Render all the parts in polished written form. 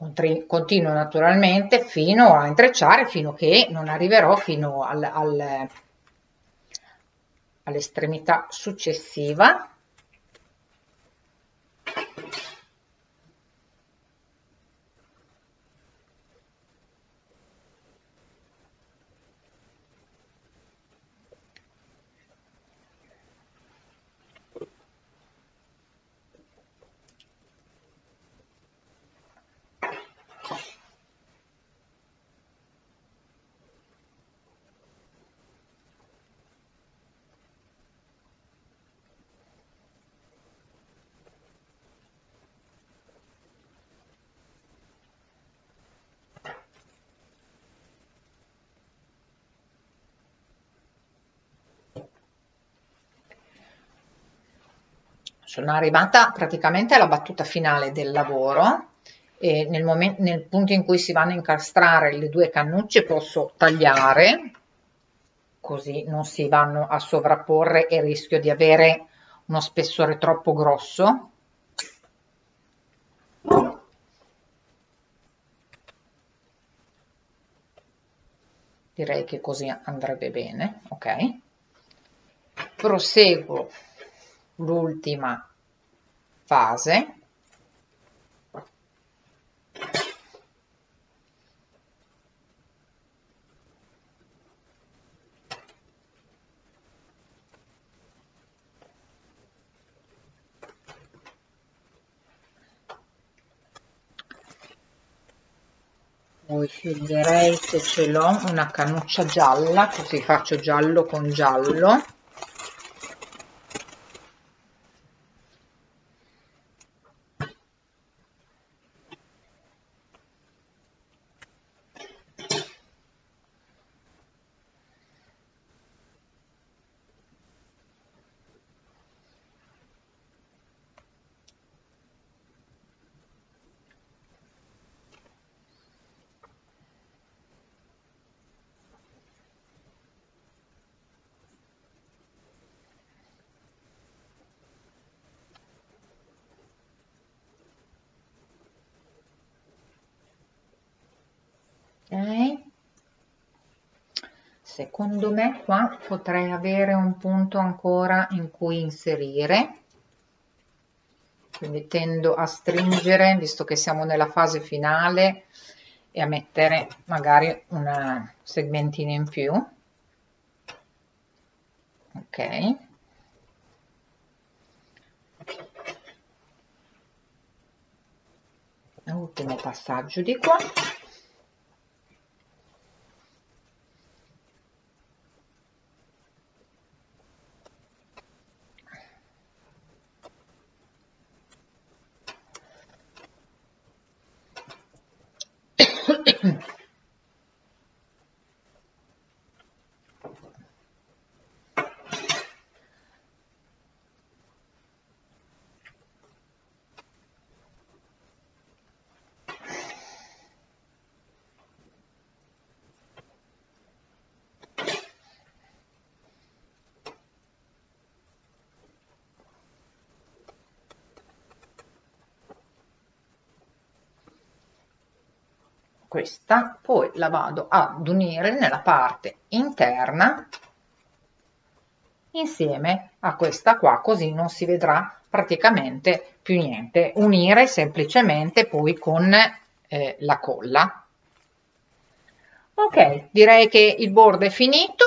continuo naturalmente fino a intrecciare, fino che non arriverò fino all'estremità successiva. Sono arrivata praticamente alla battuta finale del lavoro e nel punto in cui si vanno a incastrare le due cannucce posso tagliare, così non si vanno a sovrapporre e rischio di avere uno spessore troppo grosso. Direi che così andrebbe bene, ok? Proseguo l'ultima fase. Poi sceglierei, se ce l'ho, una cannuccia gialla, così faccio giallo con giallo. Ok, secondo me qua potrei avere un punto ancora in cui inserire, quindi tendo a stringere, visto che siamo nella fase finale, e a mettere magari un segmentino in più. Ok, ultimo passaggio di qua. Questa poi la vado ad unire nella parte interna insieme a questa qua, così non si vedrà praticamente più niente. Unire semplicemente poi con la colla. Ok, direi che il bordo è finito.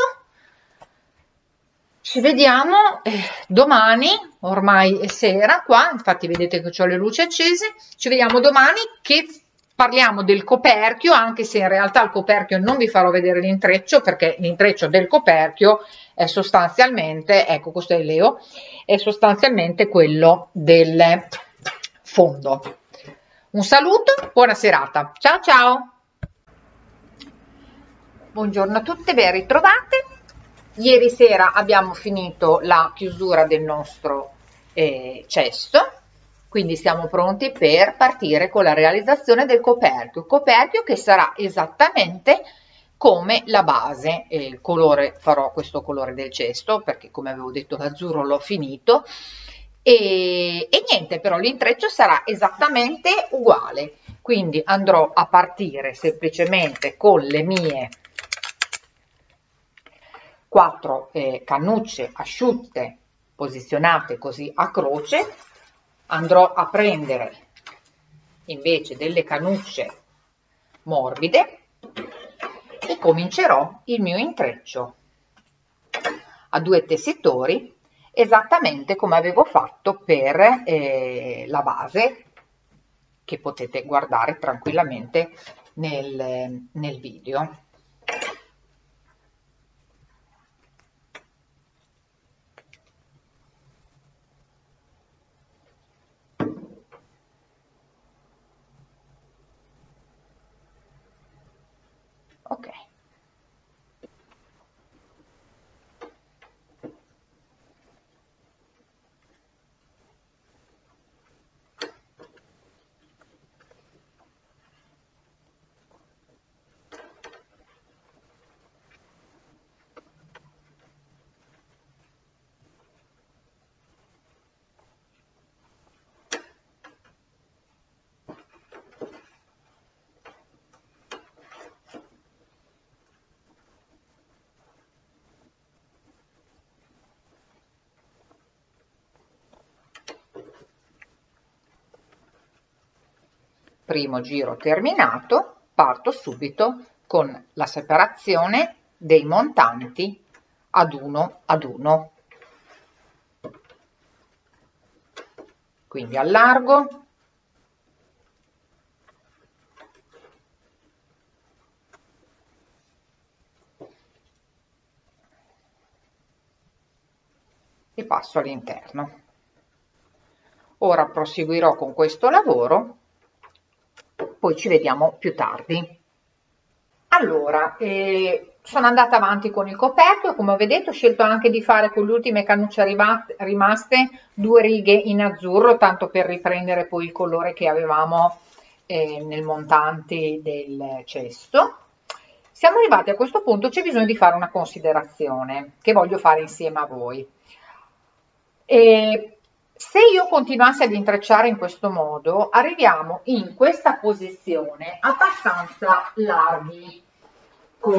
Ci vediamo domani, ormai è sera qua, infatti vedete che ho le luci accese. Ci vediamo domani che parliamo del coperchio, anche se in realtà il coperchio non vi farò vedere l'intreccio, perché l'intreccio del coperchio è sostanzialmente, ecco questo è il Leo, è sostanzialmente quello del fondo. Un saluto, buona serata, ciao ciao! Buongiorno a tutte, ben ritrovate. Ieri sera abbiamo finito la chiusura del nostro cesto, quindi siamo pronti per partire con la realizzazione del coperchio che sarà esattamente come la base. Il colore, farò questo colore del cesto perché, come avevo detto, l'azzurro l'ho finito e niente, però l'intreccio sarà esattamente uguale. quindi andrò a partire semplicemente con le mie 4 cannucce asciutte posizionate così a croce. Andrò a prendere invece delle cannucce morbide e comincerò il mio intreccio a 2 tessitori, esattamente come avevo fatto per la base, che potete guardare tranquillamente nel video. Ok. Primo giro terminato, parto subito con la separazione dei montanti ad uno ad uno. Quindi allargo, e passo all'interno. Ora proseguirò con questo lavoro, poi ci vediamo più tardi. Allora, sono andata avanti con il coperchio, come vedete ho scelto anche di fare con le ultime cannucce rimaste 2 righe in azzurro, tanto per riprendere poi il colore che avevamo nel montante del cesto. Siamo arrivati a questo punto, c'è bisogno di fare una considerazione che voglio fare insieme a voi. Se io continuassi ad intrecciare in questo modo, arriviamo in questa posizione abbastanza larghi con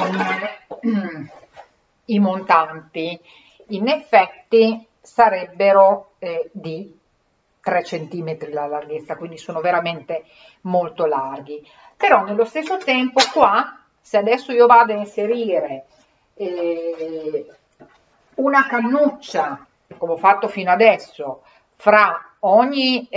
i montanti. In effetti sarebbero di 3 cm la larghezza, quindi sono veramente molto larghi. Però nello stesso tempo qua, se adesso io vado a inserire una cannuccia, come ho fatto fino adesso, fra ogni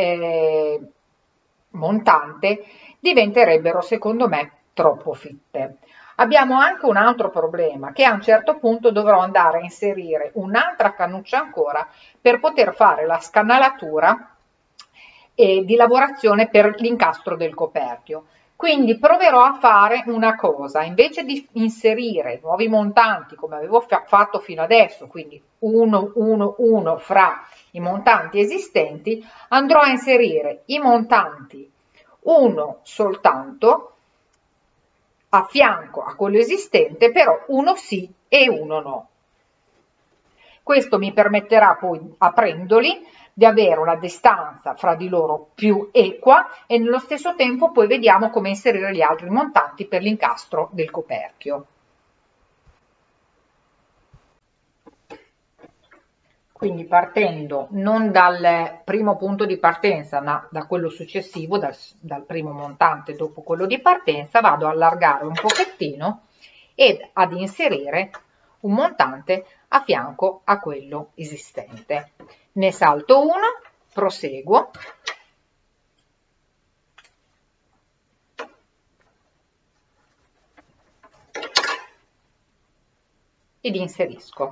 montante, diventerebbero secondo me troppo fitte. Abbiamo anche un altro problema, che a un certo punto dovrò andare a inserire un'altra cannuccia ancora per poter fare la scanalatura di lavorazione per l'incastro del coperchio. Quindi proverò a fare una cosa, invece di inserire nuovi montanti come avevo fatto fino adesso, quindi 1, 1, 1 fra i montanti esistenti, andrò a inserire i montanti uno soltanto a fianco a quello esistente, però uno sì e uno no. Questo mi permetterà poi, aprendoli, di avere una distanza fra di loro più equa e nello stesso tempo poi vediamo come inserire gli altri montanti per l'incastro del coperchio. Quindi partendo non dal primo punto di partenza, ma da quello successivo, dal primo montante dopo quello di partenza, vado a allargare un pochettino ed ad inserire un montante a fianco a quello esistente. Ne salto uno, proseguo ed inserisco.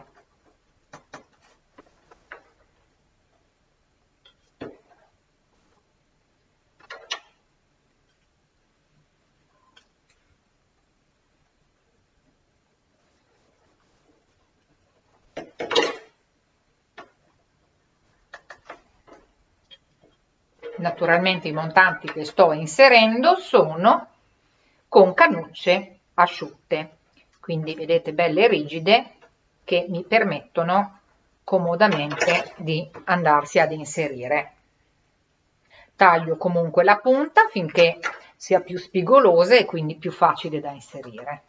Naturalmente i montanti che sto inserendo sono con cannucce asciutte, quindi vedete belle rigide che mi permettono comodamente di andarsi ad inserire. Taglio comunque la punta finché sia più spigolose e quindi più facile da inserire.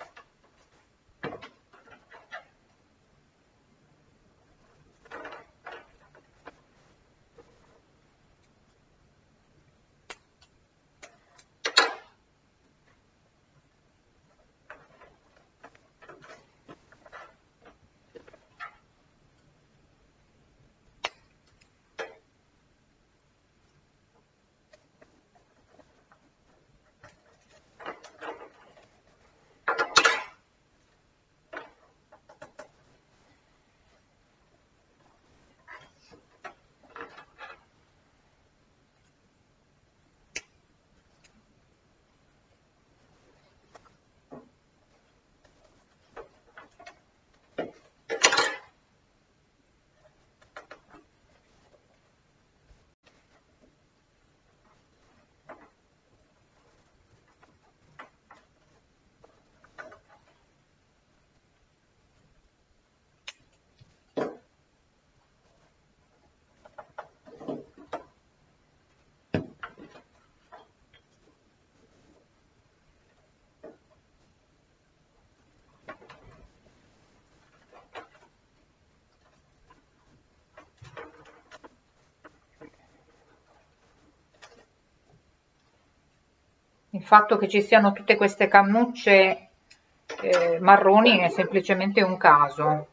Il fatto che ci siano tutte queste cannucce marroni è semplicemente un caso,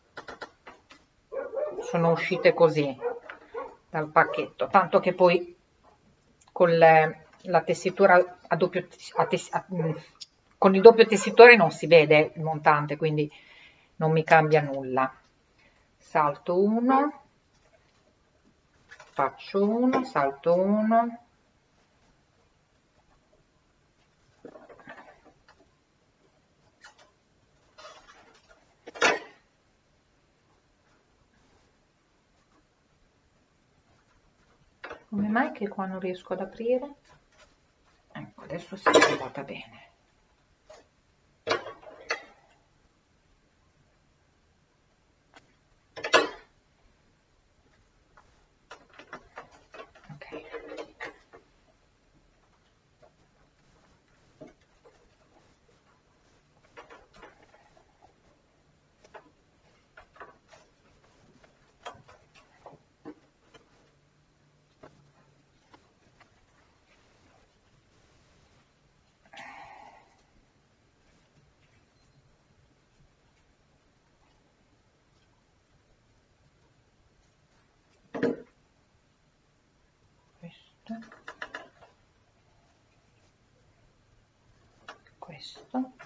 sono uscite così dal pacchetto, tanto che poi con la tessitura a doppio, con il doppio tessitore non si vede il montante, quindi non mi cambia nulla. Salto uno, faccio uno, salto uno, come mai che qua non riesco ad aprire? Ecco, adesso si è andata bene. Questo.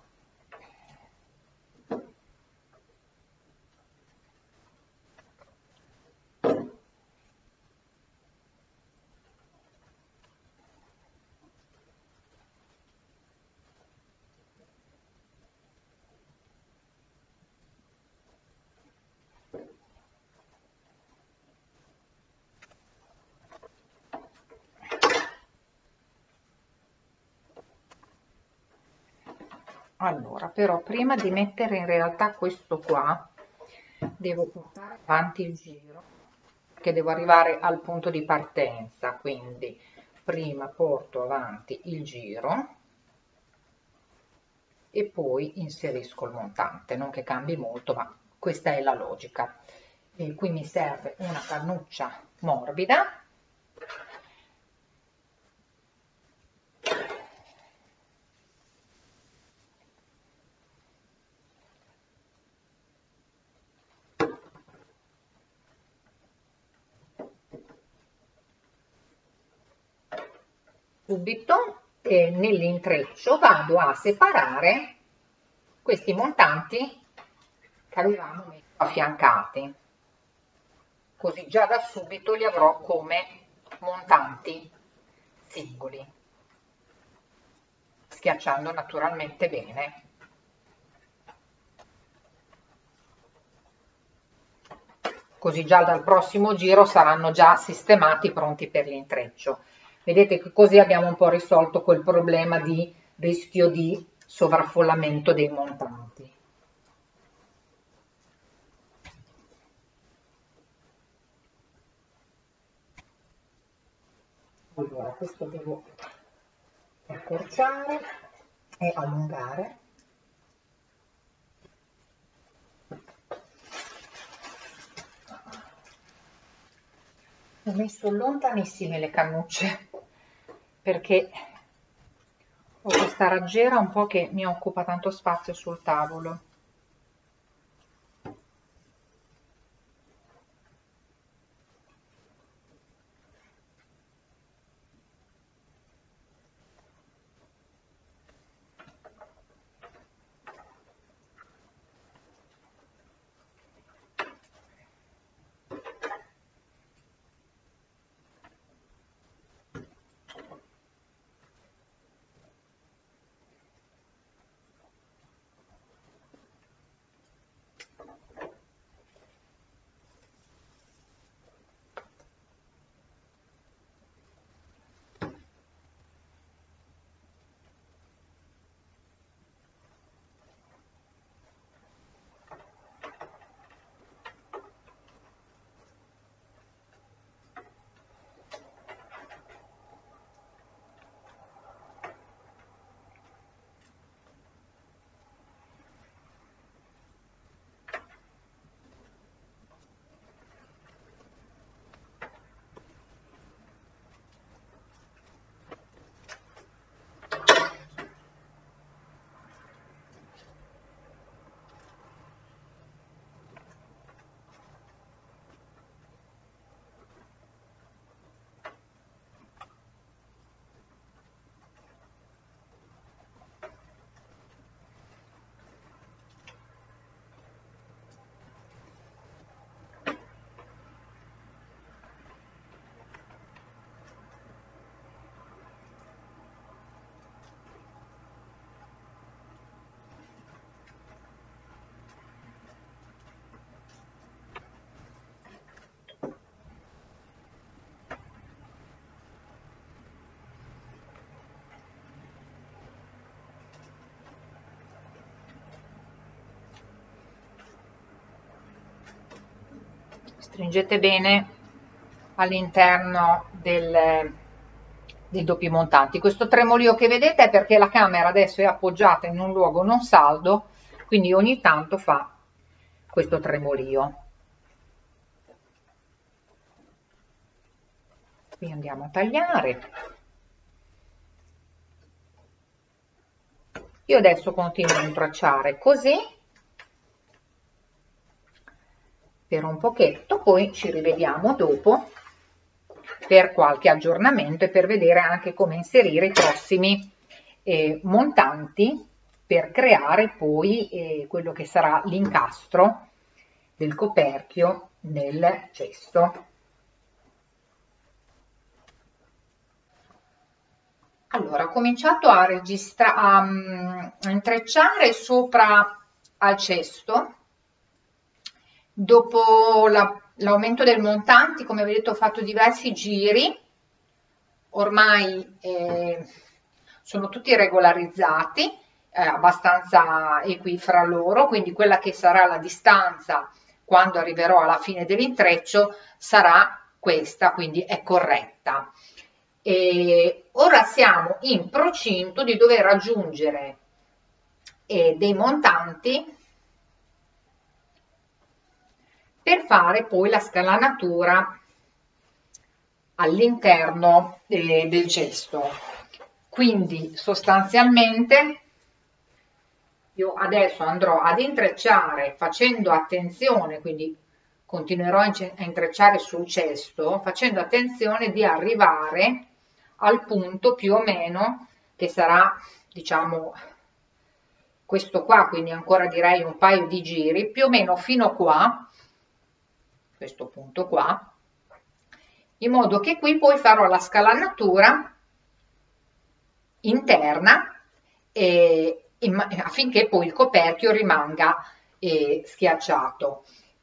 Allora, però prima di mettere in realtà questo qua, devo portare avanti il giro, che devo arrivare al punto di partenza, quindi prima porto avanti il giro e poi inserisco il montante, non che cambi molto, ma questa è la logica. E qui mi serve una cannuccia morbida. Subito nell'intreccio vado a separare questi montanti che avevamo messo affiancati, così già da subito li avrò come montanti singoli, schiacciando naturalmente bene. Così già dal prossimo giro saranno già sistemati, pronti per l'intreccio. Vedete che così abbiamo un po' risolto quel problema di rischio di sovraffollamento dei montanti. Allora, questo devo accorciare e allungare. Ho messo lontanissime le cannucce perché ho questa raggiera un po' che mi occupa tanto spazio sul tavolo. Stringete bene all'interno del doppi montanti. Questo tremolio che vedete è perché la camera adesso è appoggiata in un luogo non saldo, quindi ogni tanto fa questo tremolio. Qui andiamo a tagliare. Io adesso continuo a intralciare così per un pochetto, poi ci rivediamo dopo per qualche aggiornamento e per vedere anche come inserire i prossimi montanti per creare poi quello che sarà l'incastro del coperchio nel cesto. Allora, ho cominciato a intrecciare sopra al cesto. Dopo l'aumento del montanti, come vedete, ho fatto diversi giri, ormai sono tutti regolarizzati, abbastanza equi fra loro, quindi quella che sarà la distanza quando arriverò alla fine dell'intreccio sarà questa, quindi è corretta. E ora siamo in procinto di dover raggiungere dei montanti per fare poi la scalanatura all'interno del cesto. Quindi sostanzialmente io adesso andrò ad intrecciare facendo attenzione, quindi continuerò a intrecciare sul cesto, facendo attenzione di arrivare al punto più o meno che sarà, diciamo, questo qua, quindi ancora direi un paio di giri, più o meno fino qua, questo punto qua, in modo che qui poi farò la scalanatura interna affinché poi il coperchio rimanga schiacciato.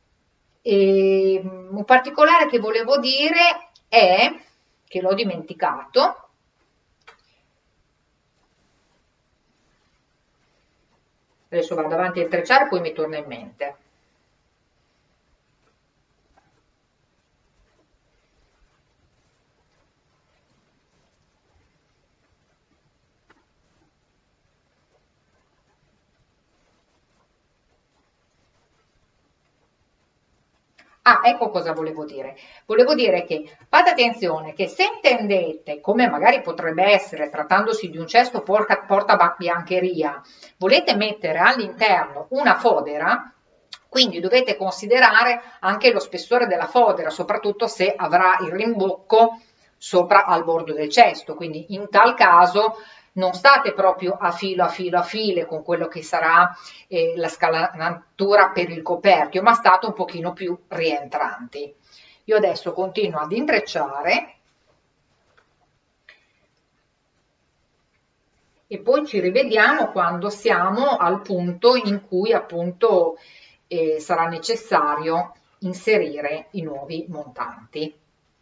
Un particolare che volevo dire è che l'ho dimenticato. Adesso vado avanti a intrecciare, poi mi torna in mente. Ah, ecco cosa volevo dire. Volevo dire che fate attenzione che se intendete, come magari potrebbe essere trattandosi di un cesto portabiancheria, volete mettere all'interno una fodera, quindi dovete considerare anche lo spessore della fodera, soprattutto se avrà il rimbocco sopra al bordo del cesto. Quindi in tal caso non state proprio a filo a filo a file con quello che sarà la scalanatura per il coperchio, ma state un pochino più rientranti. Io adesso continuo ad intrecciare e poi ci rivediamo quando siamo al punto in cui appunto sarà necessario inserire i nuovi montanti.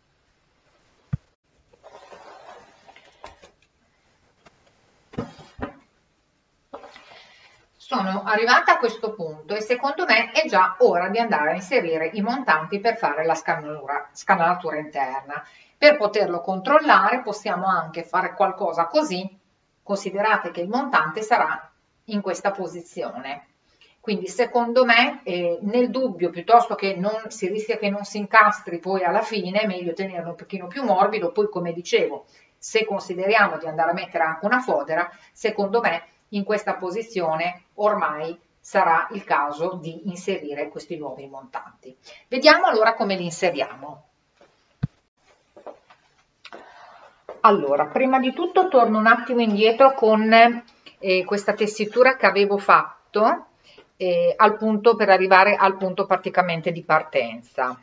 Sono arrivata a questo punto e secondo me è già ora di andare a inserire i montanti per fare la scanalatura interna. Per poterlo controllare possiamo anche fare qualcosa così, considerate che il montante sarà in questa posizione. Quindi secondo me nel dubbio, piuttosto che non si rischia che non si incastri poi alla fine, è meglio tenerlo un pochino più morbido. Poi come dicevo, se consideriamo di andare a mettere anche una fodera, secondo me in questa posizione ormai sarà il caso di inserire questi nuovi montanti. Vediamo allora come li inseriamo. Allora, prima di tutto torno un attimo indietro con questa tessitura che avevo fatto al punto per arrivare al punto praticamente di partenza.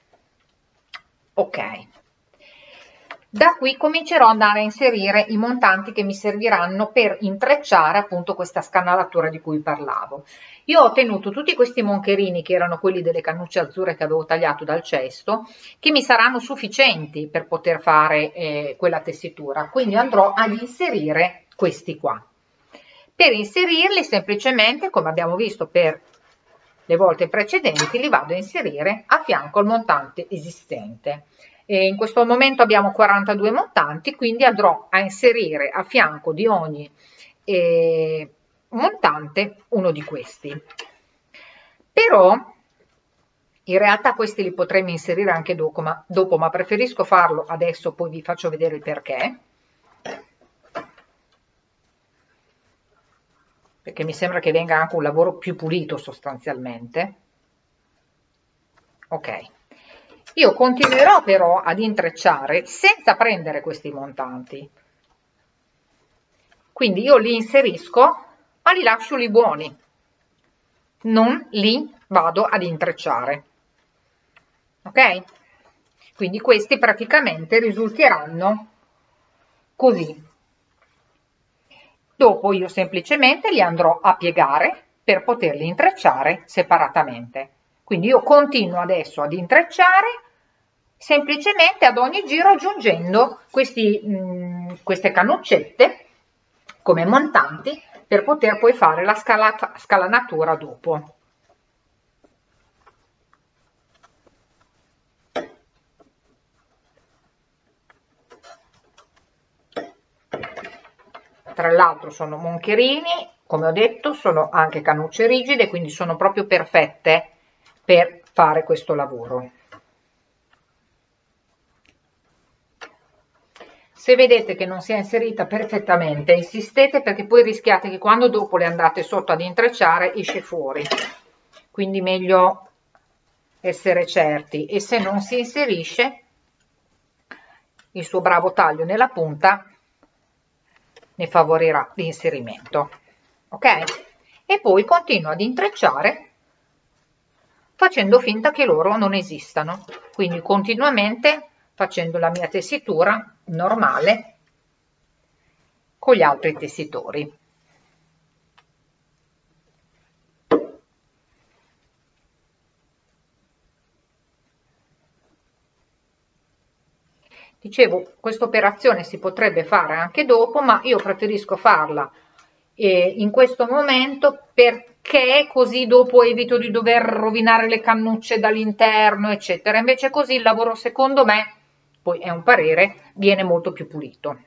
Ok. Da qui comincerò ad andare a inserire i montanti che mi serviranno per intrecciare appunto questa scanalatura di cui parlavo. Io ho tenuto tutti questi moncherini, che erano quelli delle cannucce azzurre che avevo tagliato dal cesto, che mi saranno sufficienti per poter fare quella tessitura, quindi andrò ad inserire questi qua. Per inserirli semplicemente, come abbiamo visto per le volte precedenti, li vado a inserire a fianco al montante esistente. In questo momento abbiamo 42 montanti, quindi andrò a inserire a fianco di ogni montante uno di questi. Però in realtà questi li potremmo inserire anche dopo, ma preferisco farlo adesso, poi vi faccio vedere il perché. Perché mi sembra che venga anche un lavoro più pulito sostanzialmente. Ok. Io continuerò però ad intrecciare senza prendere questi montanti. Quindi io li inserisco, ma li lascio lì buoni. Non li vado ad intrecciare. Ok? Quindi questi praticamente risulteranno così. Dopo io semplicemente li andrò a piegare per poterli intrecciare separatamente. Quindi io continuo adesso ad intrecciare semplicemente ad ogni giro aggiungendo queste cannuccette come montanti per poter poi fare la scalanatura dopo. Tra l'altro sono moncherini, come ho detto, sono anche cannucce rigide, quindi sono proprio perfette per fare questo lavoro. Se vedete che non si è inserita perfettamente, insistete, perché poi rischiate che quando dopo le andate sotto ad intrecciare esce fuori. Quindi meglio essere certi, e se non si inserisce il suo bravo taglio nella punta ne favorirà l'inserimento. Ok? E poi continuo ad intrecciare facendo finta che loro non esistano, quindi continuamente facendo la mia tessitura normale con gli altri tessitori. Dicevo, questa operazione si potrebbe fare anche dopo, ma io preferisco farla in questo momento, perché così dopo evito di dover rovinare le cannucce dall'interno, eccetera. Invece così il lavoro, secondo me, poi è un parere, viene molto più pulito.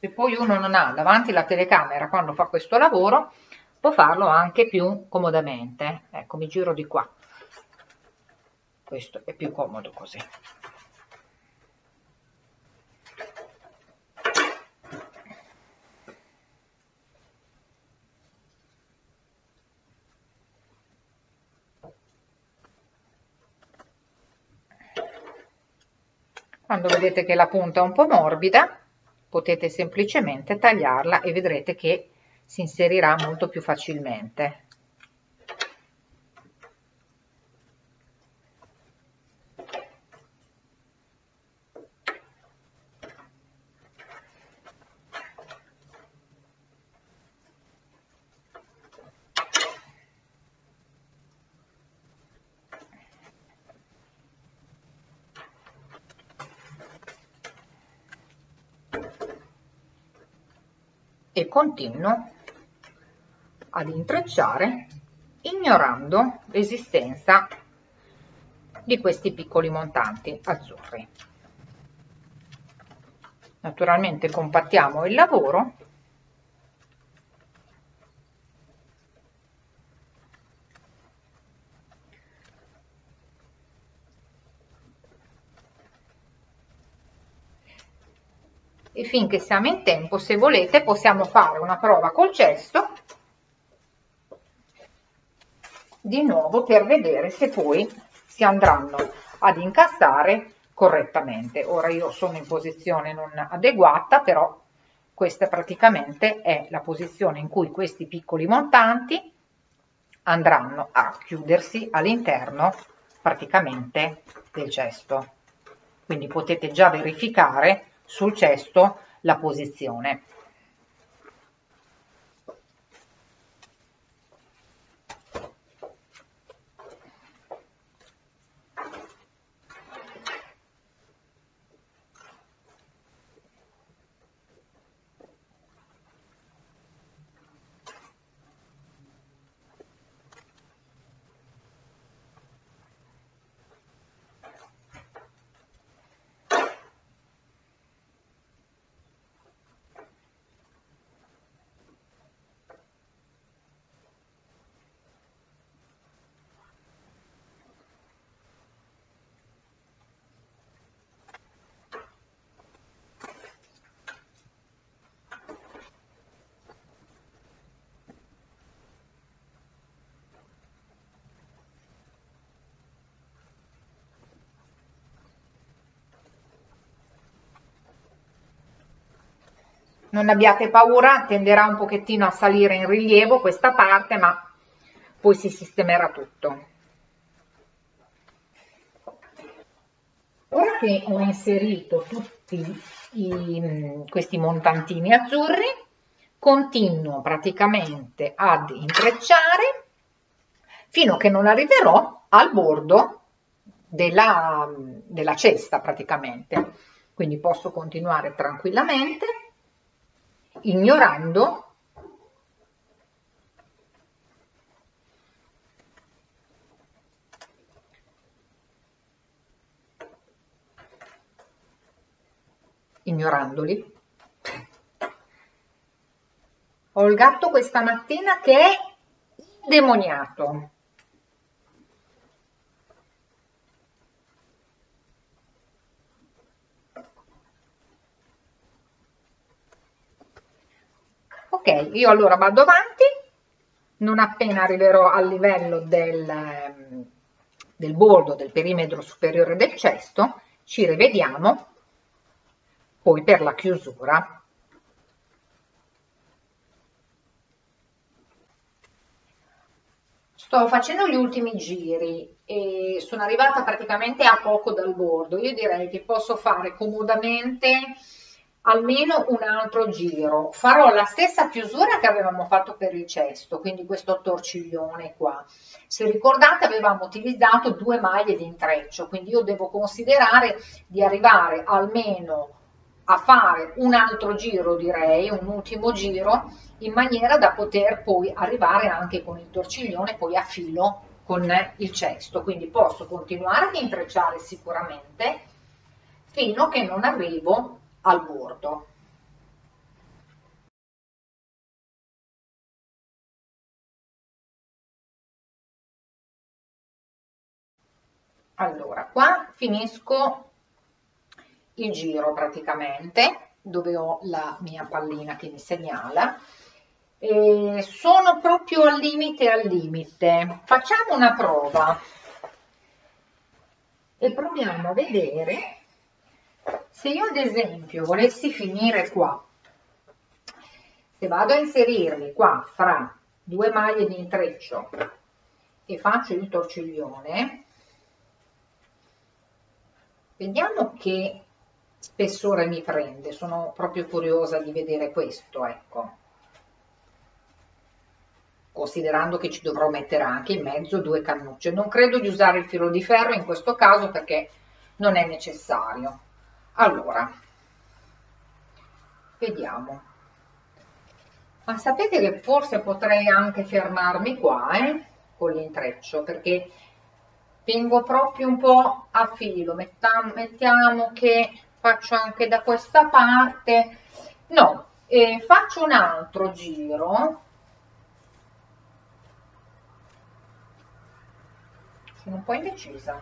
se poi uno non ha davanti la telecamera quando fa questo lavoro, può farlo anche più comodamente. Ecco, mi giro di qua, questo è più comodo così. Quando vedete che la punta è un po' morbida, potete semplicemente tagliarla e vedrete che si inserirà molto più facilmente. E continuo ad intrecciare ignorando l'esistenza di questi piccoli montanti azzurri. Naturalmente compattiamo il lavoro e finché siamo in tempo, se volete, possiamo fare una prova col cesto di nuovo per vedere se poi si andranno ad incastrare correttamente. Ora io sono in posizione non adeguata, però questa praticamente è la posizione in cui questi piccoli montanti andranno a chiudersi all'interno praticamente del cesto. Quindi potete già verificare sul cesto la posizione. Non abbiate paura, tenderà un pochettino a salire in rilievo questa parte, ma poi si sistemerà tutto. Ora che ho inserito tutti questi montantini azzurri, continuo praticamente ad intrecciare fino a che non arriverò al bordo della cesta praticamente. Quindi posso continuare tranquillamente ignorando ignorandoli. Ho il gatto questa mattina che è indemoniato. Ok, io allora vado avanti, non appena arriverò al livello del bordo del perimetro superiore del cesto, ci rivediamo poi per la chiusura. Sto facendo gli ultimi giri e sono arrivata praticamente a poco dal bordo. Io direi che posso fare comodamente almeno un altro giro. Farò la stessa chiusura che avevamo fatto per il cesto, quindi questo torciglione qua. Se ricordate avevamo utilizzato 2 maglie di intreccio, quindi io devo considerare di arrivare almeno a fare un altro giro, direi, un ultimo giro, in maniera da poter poi arrivare anche con il torciglione poi a filo con il cesto. Quindi posso continuare ad intrecciare sicuramente fino a che non arrivo al bordo. Allora, qua finisco il giro praticamente, dove ho la mia pallina che mi segnala. E sono proprio al limite, al limite. Facciamo una prova e proviamo a vedere se io ad esempio volessi finire qua, se vado a inserirmi qua fra due maglie di intreccio e faccio il torciglione, vediamo che spessore mi prende, sono proprio curiosa di vedere questo, ecco, considerando che ci dovrò mettere anche in mezzo due cannucce. Non credo di usare il filo di ferro in questo caso perché non è necessario. Allora, vediamo. Ma sapete che forse potrei anche fermarmi qua, con l'intreccio, perché vengo proprio un po' a filo. Mettiamo che faccio anche da questa parte. No, faccio un altro giro. Sono un po' indecisa.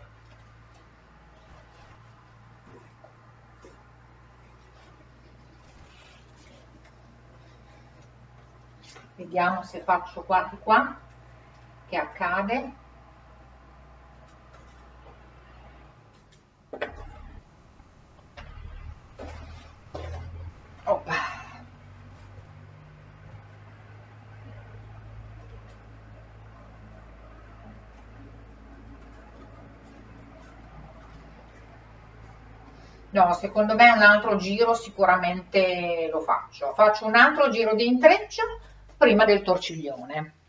Vediamo se faccio qua di qua, che accade. Oppa. No, secondo me un altro giro sicuramente lo faccio. Faccio un altro giro di intreccio prima del torciglione.